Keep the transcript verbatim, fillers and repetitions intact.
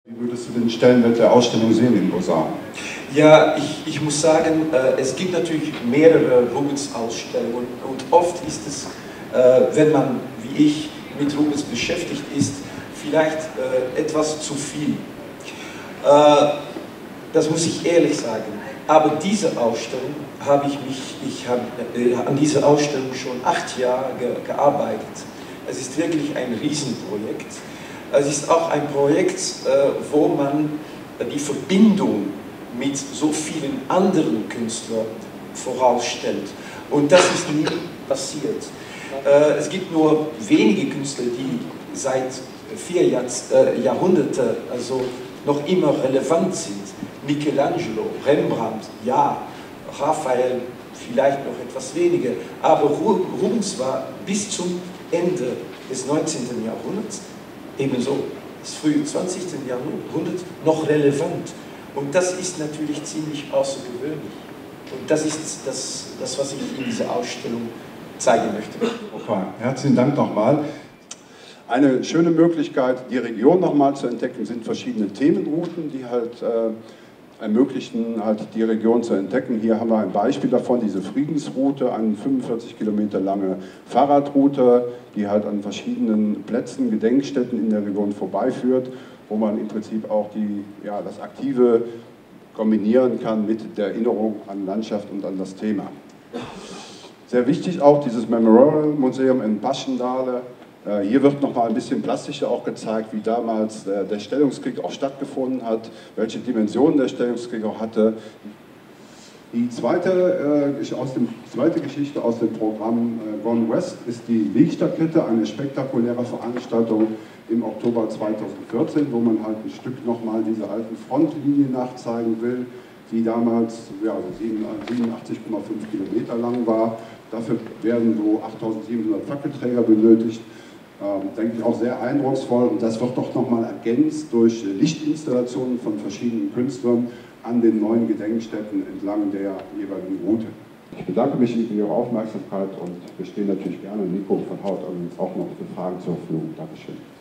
Wie würdest du den Stellenwert der Ausstellung sehen in Lausanne? Ja, ich, ich muss sagen, äh, es gibt natürlich mehrere Rubens-Ausstellungen und oft ist es, äh, wenn man wie ich mit Rubens beschäftigt ist, vielleicht äh, etwas zu viel. Äh, das muss ich ehrlich sagen. Aber diese Ausstellung habe ich mich, ich habe äh, an dieser Ausstellung schon acht Jahre ge gearbeitet. Es ist wirklich ein Riesenprojekt. Es ist auch ein Projekt, äh, wo man die Verbindung mit so vielen anderen Künstlern vorausstellt. Und das ist nie passiert. Äh, es gibt nur wenige Künstler, die seit vier Jahr, äh, Jahrhunderten also noch immer relevant sind. Michelangelo, Rembrandt, ja, Raphael vielleicht noch etwas weniger, aber Rubens war bis zum Ende des neunzehnten Jahrhunderts, ebenso das frühe zwanzigsten Jahrhundert, noch relevant. Und das ist natürlich ziemlich außergewöhnlich. Und das ist das, das was ich in dieser Ausstellung zeigen möchte. Okay. Herzlichen Dank nochmal. Eine schöne Möglichkeit, die Region nochmal zu entdecken, sind verschiedene Themenrouten, die halt äh, ermöglichen, halt die Region zu entdecken. Hier haben wir ein Beispiel davon, diese Friedensroute, eine fünfundvierzig Kilometer lange Fahrradroute, die halt an verschiedenen Plätzen, Gedenkstätten in der Region vorbeiführt, wo man im Prinzip auch die, ja, das Aktive kombinieren kann mit der Erinnerung an Landschaft und an das Thema. Sehr wichtig auch dieses Memorial Museum in Passchendaele. Hier wird nochmal ein bisschen plastischer auch gezeigt, wie damals der Stellungskrieg auch stattgefunden hat, welche Dimensionen der Stellungskrieg auch hatte. Die zweite, äh, aus dem, zweite Geschichte aus dem Programm äh, Gone West ist die Lichtstadtkette, eine spektakuläre Veranstaltung im Oktober zweitausendvierzehn, wo man halt ein Stück nochmal diese alten Frontlinien nachzeigen will, die damals ja, also siebenundachtzig Komma fünf Kilometer lang war. Dafür werden so achttausendsiebenhundert Fackelträger benötigt. Ähm, denke ich auch sehr eindrucksvoll, und das wird doch nochmal ergänzt durch Lichtinstallationen von verschiedenen Künstlern an den neuen Gedenkstätten entlang der jeweiligen Route. Ich bedanke mich für Ihre Aufmerksamkeit und wir stehen natürlich gerne, Nico von Haut, auch noch für Fragen zur Verfügung. Dankeschön.